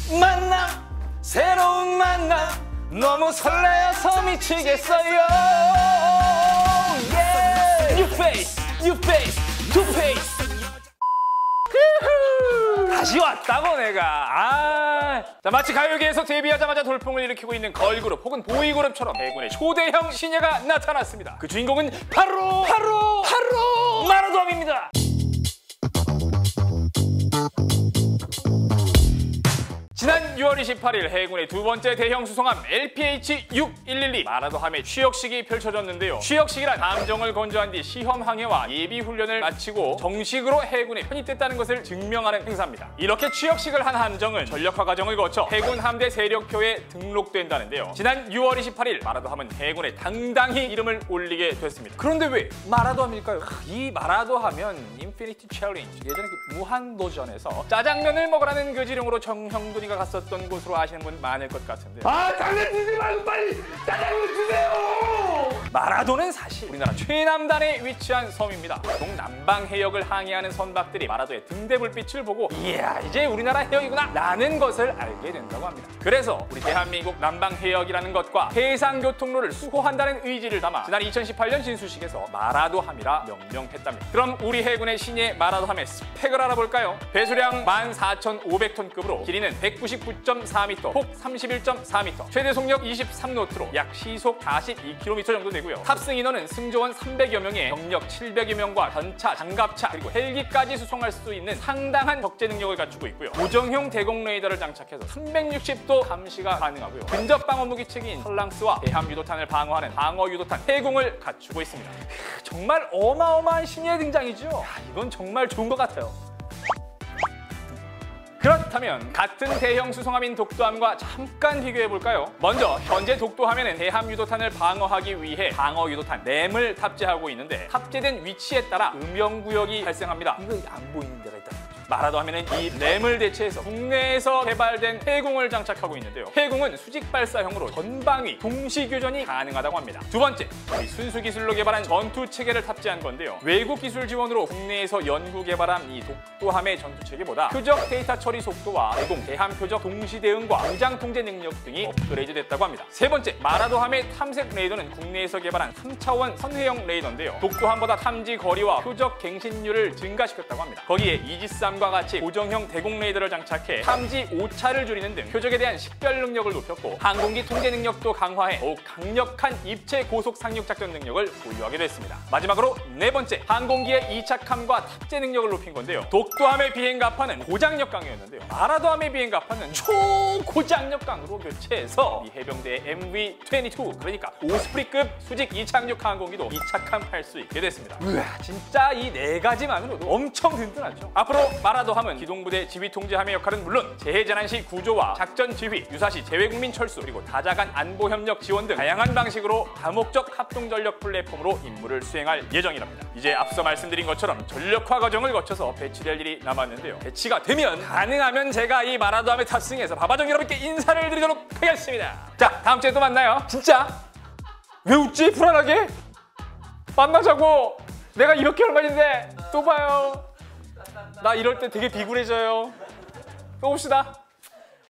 만남, 새로운 만남, 너무 설레어서 미치겠어요. New face, new face, two face. 다시 왔다고 내가. 자, 마치 가요계에서 데뷔하자마자 돌풍을 일으키고 있는 걸그룹 혹은 보이그룹처럼 해군의 초대형 신예가 나타났습니다. 그 주인공은 바로 마라도암입니다. 지난 6월 28일 해군의 두 번째 대형 수송함 LPH-6112 마라도함의 취역식이 펼쳐졌는데요. 취역식이란 함정을 건조한 뒤 시험 항해와 예비 훈련을 마치고 정식으로 해군에 편입됐다는 것을 증명하는 행사입니다. 이렇게 취역식을 한 함정은 전력화 과정을 거쳐 해군 함대 세력표에 등록된다는데요. 지난 6월 28일 마라도함은 해군에 당당히 이름을 올리게 됐습니다. 그런데 왜 마라도함일까요? 이 마라도하면 인피니티 챌린지, 예전에 그 무한도전에서 짜장면을 먹으라는 그 지령으로 정형돈이가 갔었던 곳으로 아시는 분 많을 것 같은데, 장난치지 말고 빨리 짜장면 주세요! 마라도는 사실 우리나라 최남단에 위치한 섬입니다. 동남방 해역을 항해하는 선박들이 마라도의 등대 불빛을 보고 이야, 이제 우리나라 해역이구나 라는 것을 알게 된다고 합니다. 그래서 우리 대한민국 남방 해역이라는 것과 해상교통로를 수호한다는 의지를 담아 지난 2018년 진수식에서 마라도함이라 명명했답니다. 그럼 우리 해군의 신예 마라도함의 스펙을 알아볼까요? 배수량 14,500톤급으로 길이는 199.4m, 폭 31.4m, 최대 속력 23노트로 약 시속 42km 정도 되고요. 탑승 인원은 승조원 300여 명에 병력 700여 명과 전차, 장갑차, 그리고 헬기까지 수송할 수 있는 상당한 적재 능력을 갖추고 있고요. 고정형 대공 레이더를 장착해서 360도 감시가 가능하고요. 근접 방어 무기체계인 헐랑스와 대함 유도탄을 방어하는 방어 유도탄 해공을 갖추고 있습니다. 정말 어마어마한 신예 등장이죠. 이건 정말 좋은 것 같아요. 그렇다면 같은 대형 수송함인 독도함과 잠깐 비교해볼까요? 먼저 현재 독도함에는 대함 유도탄을 방어하기 위해 방어 유도탄 램을 탑재하고 있는데, 탑재된 위치에 따라 음영구역이 발생합니다. 이거 안 보이는 데가 있다. 마라도함에는 이 램을 대체해서 국내에서 개발된 해공을 장착하고 있는데요. 해공은 수직 발사형으로 전방위 동시 교전이 가능하다고 합니다. 두 번째, 우리 순수 기술로 개발한 전투 체계를 탑재한 건데요. 외국 기술 지원으로 국내에서 연구 개발한 이 독도함의 전투 체계보다 표적 데이터 처리 속도와 대공, 대함 표적 동시 대응과 무장 통제 능력 등이 업그레이드 됐다고 합니다. 세 번째, 마라도함의 탐색 레이더는 국내에서 개발한 3차원 선회형 레이더인데요. 독도함보다 탐지 거리와 표적 갱신률을 증가시켰다고 합니다. 거기에 이지스함과 같이 고정형 대공 레이더를 장착해 탐지 오차를 줄이는 등 표적에 대한 식별 능력을 높였고, 항공기 통제 능력도 강화해 더욱 강력한 입체 고속 상륙 작전 능력을 보유하게 됐습니다. 마지막으로 네 번째, 항공기의 이착함과 탑재 능력을 높인 건데요. 독도함의 비행갑판은 고장력 강이었는데요. 마라도함의 비행갑판은 초고장력 강으로 교체해서 이 해병대의 MV-22, 그러니까 오스프리급 수직 이착륙 항공기도 이착함할 수 있게 됐습니다. 우와, 진짜 이 네 가지만으로도 엄청 든든하죠. 앞으로 마라도함은 기동부대 지휘 통제함의 역할은 물론 재해재난 시 구조와 작전 지휘, 유사시 재외국민 철수, 그리고 다자간 안보 협력 지원 등 다양한 방식으로 다목적 합동전력 플랫폼으로 임무를 수행할 예정이랍니다. 이제 앞서 말씀드린 것처럼 전력화 과정을 거쳐서 배치될 일이 남았는데요. 배치가 되면 가능하면 제가 이 마라도함에 탑승해서 바바정 여러분께 인사를 드리도록 하겠습니다. 자, 다음 주에 또 만나요. 진짜? 왜 웃지? 불안하게? 만나자고! 내가 이렇게 할 말인데 또 봐요. 나 이럴 때 되게 비굴해져요. 또 봅시다.